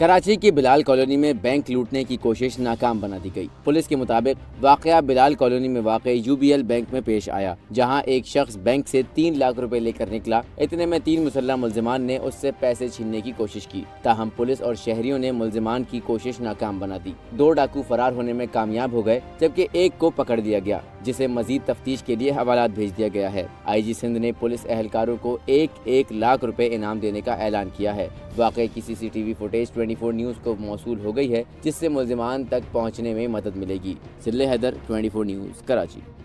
कराची की बिलाल कॉलोनी में बैंक लूटने की कोशिश नाकाम बना दी गई। पुलिस के मुताबिक वाकया बिलाल कॉलोनी में वाक़ यूबीएल बैंक में पेश आया, जहां एक शख्स बैंक से 3 लाख रुपए लेकर निकला। इतने में 3 मुसल्लह मुल्जिमान ने उससे पैसे छीनने की कोशिश की, ताहम पुलिस और शहरियों ने मुल्जिमान की कोशिश नाकाम बना दी। 2 डाकू फरार होने में कामयाब हो गए, जबकि एक को पकड़ लिया गया, जिसे मजीद तफ्तीश के लिए हवालात भेज दिया गया है। IG सिंध ने पुलिस एहलकारों को 1-1 लाख रुपए इनाम देने का ऐलान किया है। वाक़े की CCTV फुटेज 24 न्यूज़ को मौसूल हो गई है, जिससे मुल्जिमान तक पहुँचने में मदद मिलेगी। सिल्ले हैदर, 24 न्यूज़, कराची।